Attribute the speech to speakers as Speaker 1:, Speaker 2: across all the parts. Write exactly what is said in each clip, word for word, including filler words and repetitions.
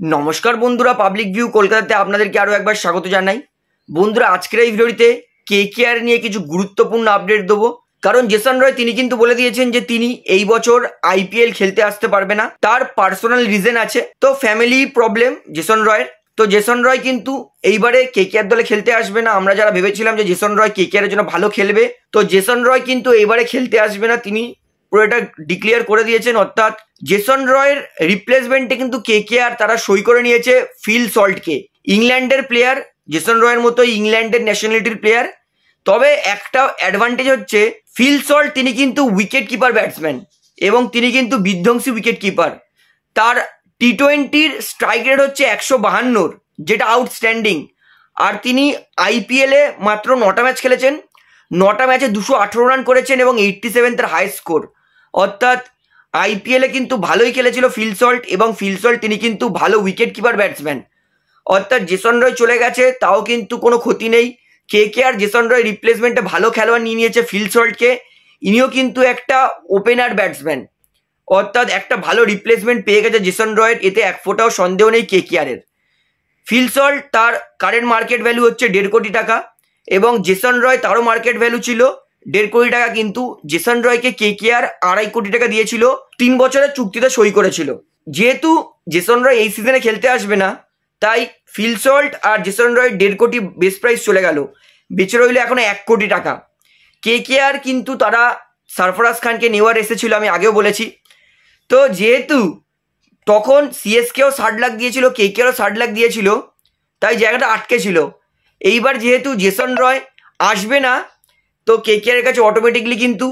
Speaker 1: নমস্কার বন্ধুরা, public view কলকাতাতে আপনাদেরকে আরও একবার স্বাগত জানাই। বন্ধুরা, আজকের এই ভিডিওটিতে কেকেআর নিয়ে কিছু গুরুত্বপূর্ণ আপডেট দেবো। কারণ জেসন রয় তিনি কিন্তু বলে দিয়েছেন যে তিনি এই বছর আইপিএল খেলতে আসতে পারবে না, তার পার্সোনাল রিজন আছে। তো ফ্যামিলি প্রবলেম জেসন রয়ের। তো জেসন রয় কিন্তু এইবারে কেকেআর দলে খেলতে আসবে না। আমরা যারা ভেবেছিলাম যে জেসন রয় কেকেআর এর জন্য ভালো খেলবে, তো জেসন রয় কিন্তু এইবারে খেলতে আসবে না, তিনি পুরো এটা ডিক্লেয়ার করে দিয়েছেন। অর্থাৎ জেসন রয়ের রিপ্লেসমেন্টে কিন্তু কেকেআর তারা সই করে নিয়েছে ফিল সল্টকে। ইংল্যান্ডের প্লেয়ার, জেসন রয়ের মতো ইংল্যান্ডের ন্যাশনালিটির প্লেয়ার। তবে একটা অ্যাডভান্টেজ হচ্ছে ফিল সল্ট তিনি কিন্তু উইকেট কিপার ব্যাটসম্যান এবং তিনি কিন্তু বিধ্বংসী উইকেট কিপার। তার টি টোয়েন্টির স্ট্রাইক রেট হচ্ছে একশো বাহান্নর, যেটা আউটস্ট্যান্ডিং। আর তিনি আইপিএলে মাত্র নটা ম্যাচ খেলেছেন, নটা ম্যাচে দুশো আঠেরো রান করেছেন এবং এইট্টি সেভেন তার হাই স্কোর। অর্থাৎ আইপিএলে কিন্তু ভালোই খেলেছিল ফিল সল্ট, এবং ফিল সল্ট তিনি কিন্তু ভালো উইকেট কিপার ব্যাটসম্যান। অর্থাৎ জেসন রয় চলে গেছে তাও কিন্তু কোনো ক্ষতি নেই। কেকেআর জেসন রয় রিপ্লেসমেন্টে ভালো খেলোয়াড় নিয়ে নিয়েছে ফিল সল্টকে। ইনিও কিন্তু একটা ওপেনার ব্যাটসম্যান, অর্থাৎ একটা ভালো রিপ্লেসমেন্ট পেয়ে গেছে জেসন রয়ের, এতে এক ফোঁটাও সন্দেহ নেই কেকেআরের। ফিল সল্ট তার কারেন্ট মার্কেট ভ্যালু হচ্ছে দেড় কোটি টাকা এবং জেসন রয় তারও মার্কেট ভ্যালু ছিল দেড় কোটি টাকা, কিন্তু জেসন রয়কে কেকেআর আড়াই কোটি টাকা দিয়েছিল, তিন বছরের চুক্তিতে সই করেছিল। যেহেতু জেসন রয় এই সিজনে খেলতে আসবে না, তাই ফিল সল্ট আর জেসন রয় দেড় কোটি বেস্ট প্রাইস চলে গেল, বেঁচে রইল এখন এক কোটি টাকা। কেকেআর কিন্তু তারা সরফরাজ খানকে নেওয়ার এসেছিল, আমি আগেও বলেছি। তো যেহেতু তখন সিএসকেও ষাট লাখ দিয়েছিল, কেকেআরও ষাট লাখ দিয়েছিল, তাই জায়গাটা আটকে ছিল। এইবার যেহেতু জেসন রয় আসবে না, তো কেকেআরের কাছে অটোমেটিকলি কিন্তু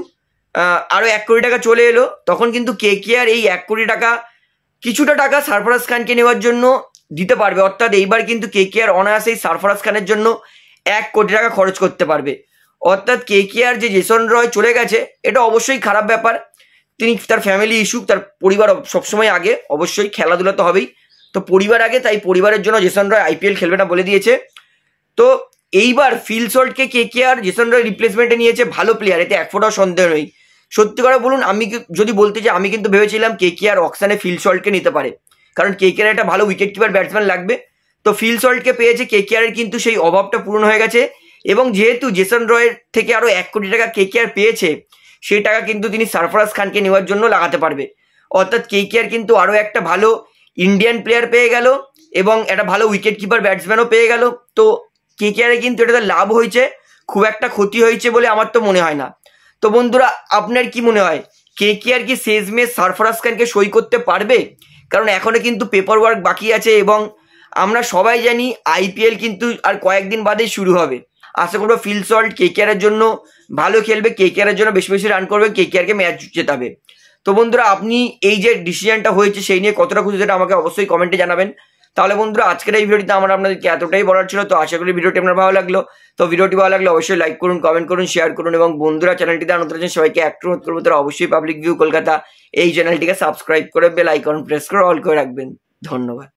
Speaker 1: আরও এক কোটি টাকা চলে এলো। তখন কিন্তু কেকেআর এই এক কোটি টাকা কিছুটা টাকা সরফরাজ খানকে নেওয়ার জন্য দিতে পারবে। অর্থাৎ এইবার কিন্তু কেকেআর অনায়াসেই সরফরাজ খানের জন্য এক কোটি টাকা খরচ করতে পারবে। অর্থাৎ কেকেআর যে জেসন রয় চলে গেছে, এটা অবশ্যই খারাপ ব্যাপার। তিনি তার ফ্যামিলি ইস্যু, তার পরিবার সবসময় আগে, অবশ্যই খেলাধুলা তো হবেই, তো পরিবার আগে, তাই পরিবারের জন্য জেসন রয় আইপিএল খেলবে না বলে দিয়েছে। তো এইবার ফিল সল্টকে কেকেআর জেসন রয় রিপ্লেসমেন্টে নিয়েছে, ভালো প্লেয়ার, এতে এক ফোঁটাও সন্দেহ নেই। সত্যি করে বলুন, আমি যদি বলতে চাই, আমি কিন্তু ভেবেছিলাম কেকেআর অকশানে ফিল সল্টকে নিতে পারে, কারণ কেকেআর একটা ভালো উইকেট কিপার ব্যাটসম্যান লাগবে। তো ফিল সল্টকে পেয়েছে, কেকেআরের কিন্তু সেই অভাবটা পূরণ হয়ে গেছে। এবং যেহেতু জেসন রয়ের থেকে আরও এক কোটি টাকা কেকেআর পেয়েছে, সেই টাকা কিন্তু তিনি সরফরাজ খানকে নেওয়ার জন্য লাগাতে পারবে। অর্থাৎ কেকেআর কিন্তু আরও একটা ভালো ইন্ডিয়ান প্লেয়ার পেয়ে গেল এবং একটা ভালো উইকেট কিপার ব্যাটসম্যানও পেয়ে গেল। তো কেকেআরে কিন্তু এটাতে লাভ হয়েছে, খুব একটা ক্ষতি হয়েছে বলে আমার তো মনে হয় না। তো বন্ধুরা, আপনার কি মনে হয়, কেকেআর কি শেষমেশ সরফরাজ খানকে সই করতে পারবে? কারণ এখনও কিন্তু পেপার ওয়ার্ক বাকি আছে এবং আমরা সবাই জানি আইপিএল কিন্তু আর কয়েকদিন বাদেই শুরু হবে। আশা করবো ফিল সল্ট কেকেআরের জন্য ভালো খেলবে, কেকেআরের জন্য বেশি বেশি রান করবে, কেকেআরকে ম্যাচ জেতাবে। তো বন্ধুরা, আপনি এই যে ডিসিশনটা হয়েছে সেই নিয়ে কতটা খুশি, সেটা আমাকে অবশ্যই কমেন্টে জানাবেন। তাহলে বন্ধুরা, আজকের এই ভিডিওটিতে আমার আপনাদেরকে এতটাই বলার ছিল। তো আশা করি ভিডিওটি আপনার ভালো লাগলো। তো ভিডিওটি ভালো লাগলে অবশ্যই লাইক করুন, কমেন্ট করুন, শেয়ার করুন এবং বন্ধুরা চ্যানেলটিতে নতুন আছেন সবাইকে একটু অনুরোধ করবো তারা অবশ্যই পাবলিক ভিউ কলকাতা এই চ্যানেলটিকে সাবস্ক্রাইব করে বেল আইকন প্রেস করে অল করে রাখবেন। ধন্যবাদ।